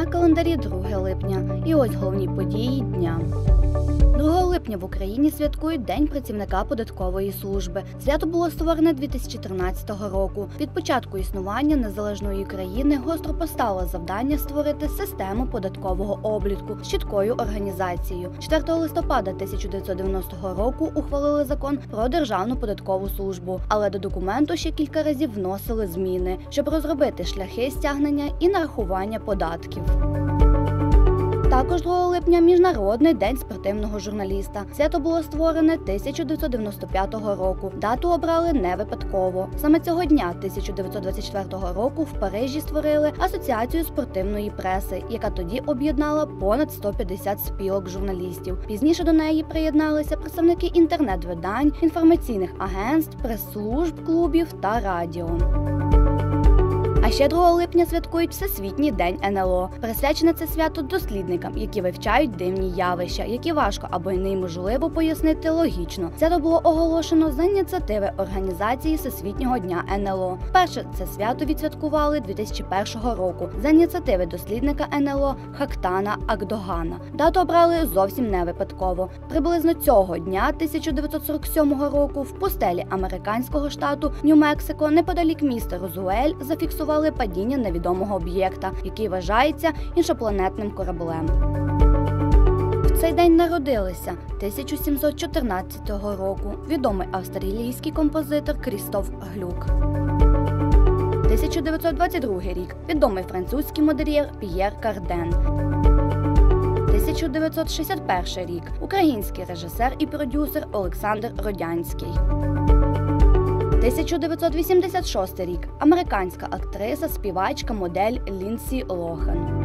На календарі 2 липня. І ось головні події дня. 2 липня в Україні святкують День працівника податкової служби. Свято було створене 2013 року. Від початку існування незалежної країни гостро постало завдання створити систему податкового обліку з чіткою організацією. 4 листопада 1990 року ухвалили закон про Державну податкову службу, але до документу ще кілька разів вносили зміни, щоб розробити шляхи стягнення і нарахування податків. Також 2 липня – Міжнародний день спортивного журналіста. Свято було створене 1995 року. Дату обрали не випадково. Саме цього дня 1924 року в Парижі створили Асоціацію спортивної преси, яка тоді об'єднала понад 150 спілок журналістів. Пізніше до неї приєдналися представники інтернет-видань, інформаційних агентств, прес-служб, клубів та радіо. А ще 2 липня святкують Всесвітній день НЛО. Присвячене це свято дослідникам, які вивчають дивні явища, які важко або й неможливо пояснити логічно. Свято було оголошено за ініціативи організації Всесвітнього дня НЛО. Вперше це свято відсвяткували 2001 року за ініціативи дослідника НЛО Хактана Агдогана. Дату обрали зовсім не випадково. Приблизно цього дня 1947 року в пустелі американського штату Нью-Мексико неподалік міста Розуель зафіксували падіння невідомого об'єкта, який вважається іншопланетним кораблем. В цей день народилися 1714 року відомий австралійський композитор Крістоф Глюк. 1922 рік відомий французький модельєр П'єр Карден. 1961 рік український режисер і продюсер Олександр Родянський. 1986 рік – американська актриса, співачка, модель Лінсі Лохан.